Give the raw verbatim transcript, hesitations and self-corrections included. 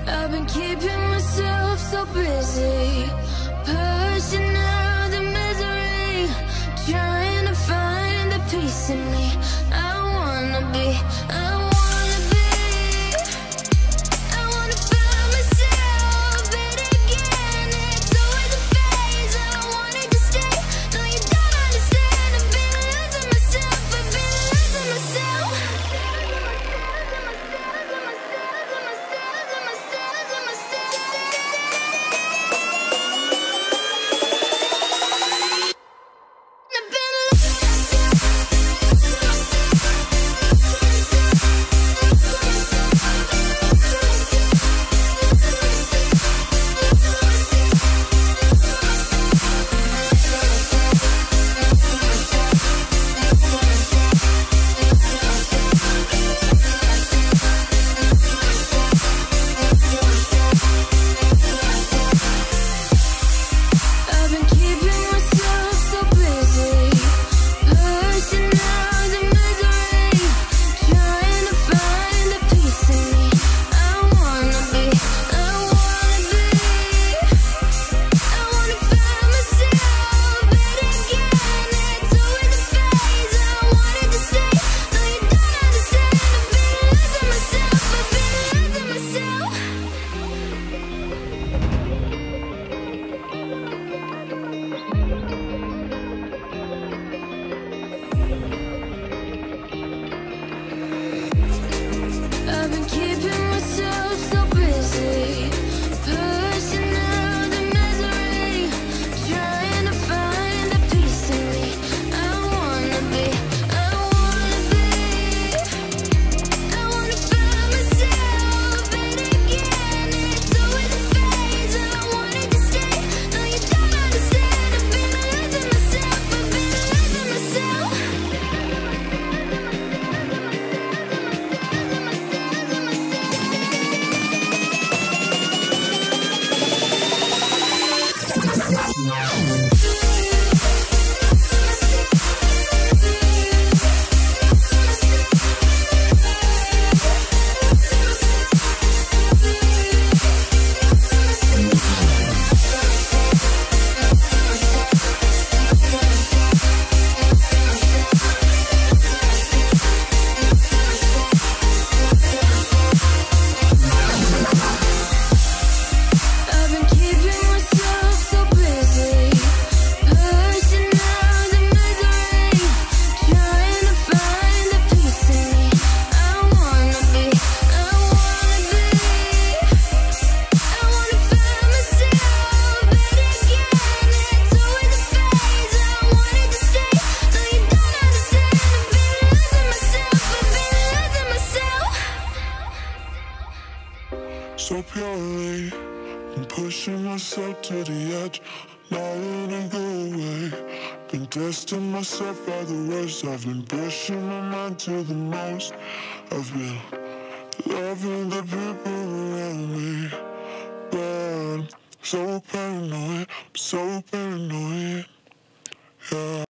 I've been keeping myself so busy, pushing out the misery, trying to find the peace in me. I wanna be, I wanna be, I wanna find myself, but again, it's always a phase. I wanted to stay, no you don't understand. I've been losing myself, I've been losing myself. I've been keeping myself so busy, pushing out the misery, trying to find the peace in me. I wanna be, I wanna be, I wanna find myself, but again, it's always a phase. I wanted to stay, no you don't understand. I've been losing myself, I've been losing myself. So purely, I'm pushing myself to the edge, not letting go away. Been testing myself by the worst. I've been pushing my mind to the most. I've been loving the people around me, but I'm so paranoid, I'm so paranoid, yeah.